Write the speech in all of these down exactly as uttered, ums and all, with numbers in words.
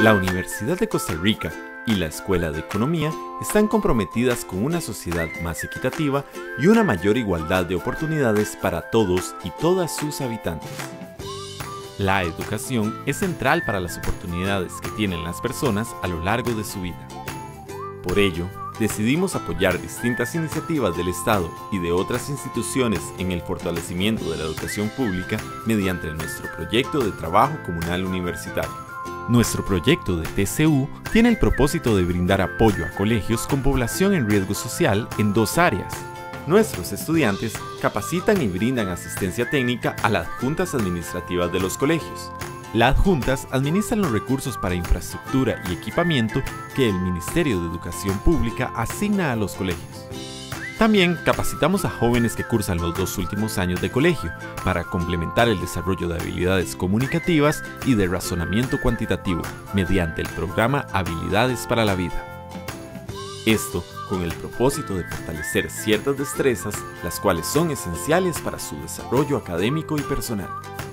La Universidad de Costa Rica y la Escuela de Economía están comprometidas con una sociedad más equitativa y una mayor igualdad de oportunidades para todos y todas sus habitantes. La educación es central para las oportunidades que tienen las personas a lo largo de su vida. Por ello, decidimos apoyar distintas iniciativas del Estado y de otras instituciones en el fortalecimiento de la educación pública mediante nuestro proyecto de trabajo comunal universitario. Nuestro proyecto de T C U tiene el propósito de brindar apoyo a colegios con población en riesgo social en dos áreas. Nuestros estudiantes capacitan y brindan asistencia técnica a las adjuntas administrativas de los colegios. Las adjuntas administran los recursos para infraestructura y equipamiento que el Ministerio de Educación Pública asigna a los colegios. También capacitamos a jóvenes que cursan los dos últimos años de colegio para complementar el desarrollo de habilidades comunicativas y de razonamiento cuantitativo mediante el programa Habilidades para la Vida. Esto con el propósito de fortalecer ciertas destrezas, las cuales son esenciales para su desarrollo académico y personal.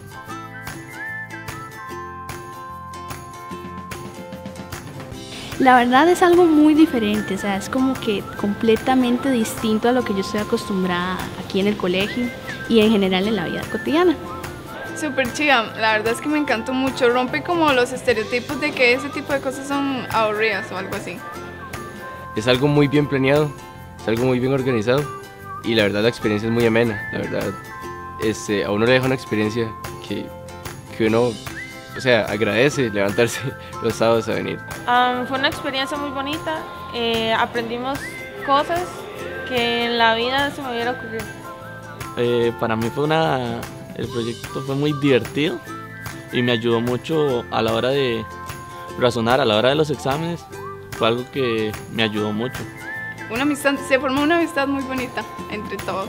La verdad es algo muy diferente, o sea, es como que completamente distinto a lo que yo estoy acostumbrada aquí en el colegio y en general en la vida cotidiana. Súper chida, la verdad es que me encantó mucho, rompe como los estereotipos de que ese tipo de cosas son aburridas o algo así. Es algo muy bien planeado, es algo muy bien organizado y la verdad la experiencia es muy amena, la verdad este, a uno le deja una experiencia que, que uno... O sea, agradece levantarse los sábados a venir. Um, fue una experiencia muy bonita, eh, aprendimos cosas que en la vida se me hubiera ocurrido. Eh, para mí fue una, el proyecto fue muy divertido y me ayudó mucho a la hora de razonar, a la hora de los exámenes, fue algo que me ayudó mucho. Una amistad, se formó una amistad muy bonita entre todos.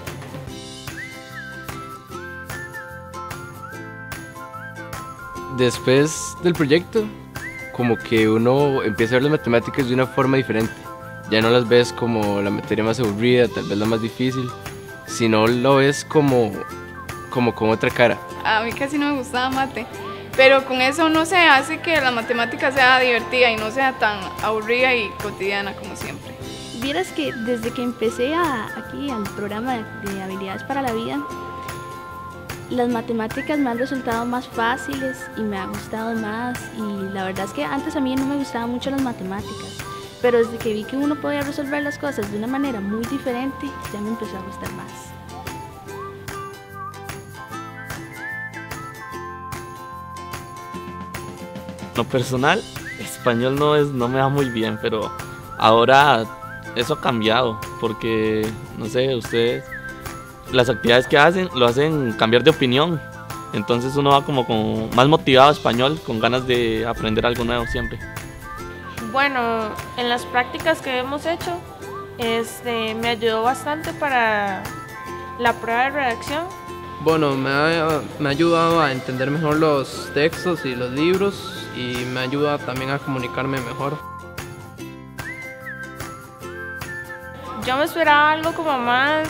Después del proyecto, como que uno empieza a ver las matemáticas de una forma diferente. Ya no las ves como la materia más aburrida, tal vez la más difícil, sino lo ves como, como con otra cara. A mí casi no me gustaba mate, pero con eso no se hace que la matemática sea divertida y no sea tan aburrida y cotidiana como siempre. Vieras que desde que empecé a, aquí al programa de, de Habilidades para la Vida, las matemáticas me han resultado más fáciles y me ha gustado más, y la verdad es que antes a mí no me gustaban mucho las matemáticas, pero desde que vi que uno podía resolver las cosas de una manera muy diferente, ya me empezó a gustar más. Lo personal, español no, es, no me va muy bien, pero ahora eso ha cambiado porque, no sé, ustedes... las actividades que hacen lo hacen cambiar de opinión, entonces uno va como, como más motivado a español, con ganas de aprender algo nuevo siempre. Bueno, en las prácticas que hemos hecho este, me ayudó bastante para la prueba de redacción. Bueno, me ha, me ha ayudado a entender mejor los textos y los libros y me ayuda también a comunicarme mejor. Yo me esperaba algo como más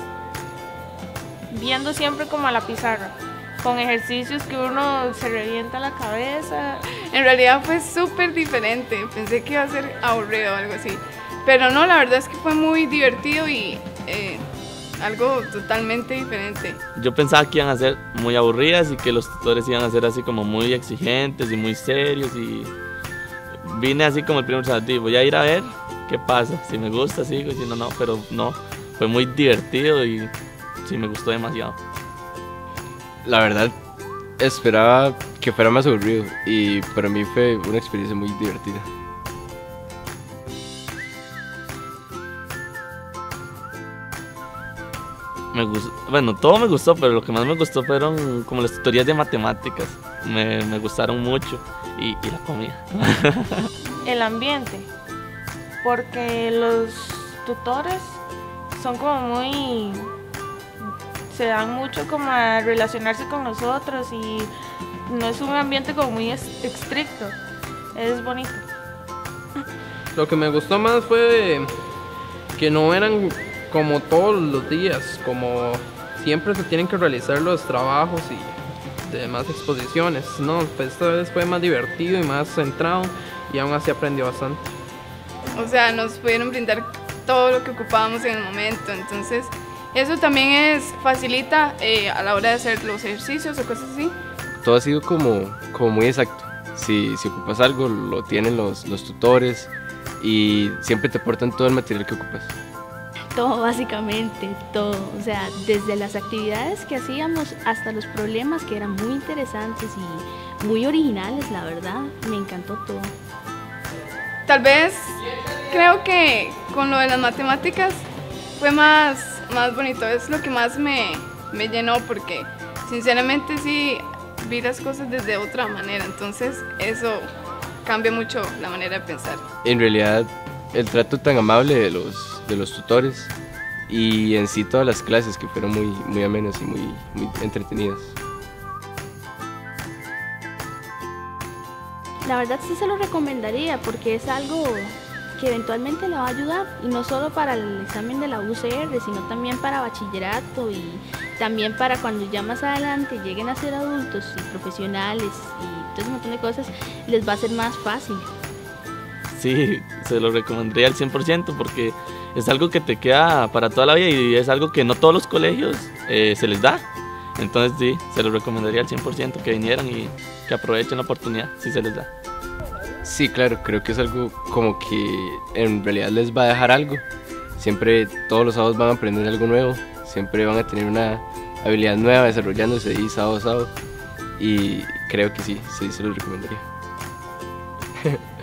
viendo siempre como a la pizarra, con ejercicios que uno se revienta la cabeza. En realidad fue súper diferente, pensé que iba a ser aburrido o algo así, pero no, la verdad es que fue muy divertido y eh, algo totalmente diferente. Yo pensaba que iban a ser muy aburridas y que los tutores iban a ser así como muy exigentes y muy serios, y vine así como el primer sábado, voy a ir a ver qué pasa, si me gusta sigo, si no, no, pero no, fue muy divertido y sí, me gustó demasiado. La verdad, esperaba que fuera más aburrido y para mí fue una experiencia muy divertida. Me gustó, bueno, todo me gustó, pero lo que más me gustó fueron como las tutorías de matemáticas. Me, me gustaron mucho y, y la comida. El ambiente, porque los tutores son como muy... se dan mucho como a relacionarse con nosotros y no es un ambiente como muy estricto, es bonito. Lo que me gustó más fue que no eran como todos los días, como siempre se tienen que realizar los trabajos de más exposiciones. No, pues esta vez fue más divertido y más centrado y aún así aprendí bastante. O sea, nos pudieron brindar todo lo que ocupábamos en el momento, entonces eso también es, facilita eh, a la hora de hacer los ejercicios o cosas así. Todo ha sido como, como muy exacto. Si, si ocupas algo, lo tienen los, los tutores y siempre te aportan todo el material que ocupas. Todo, básicamente, todo. O sea, desde las actividades que hacíamos hasta los problemas que eran muy interesantes y muy originales, la verdad. Me encantó todo. Tal vez creo que con lo de las matemáticas fue más, más bonito, es lo que más me, me llenó porque sinceramente sí vi las cosas desde otra manera, entonces eso cambia mucho la manera de pensar. En realidad el trato tan amable de los, de los tutores y en sí todas las clases que fueron muy, muy amenas y muy, muy entretenidas. La verdad sí se lo recomendaría porque es algo que eventualmente le va a ayudar y no solo para el examen de la U C R, sino también para bachillerato y también para cuando ya más adelante lleguen a ser adultos y profesionales y todo ese montón de cosas, les va a ser más fácil. Sí, se lo recomendaría al cien por ciento porque es algo que te queda para toda la vida y es algo que no todos los colegios eh, se les da. Entonces sí, se lo recomendaría al cien por ciento que vinieran y que aprovechen la oportunidad si se les da. Sí, claro, creo que es algo como que en realidad les va a dejar algo. Siempre todos los sábados van a aprender algo nuevo, siempre van a tener una habilidad nueva desarrollándose ahí sábado a sábado y creo que sí, sí se los recomendaría.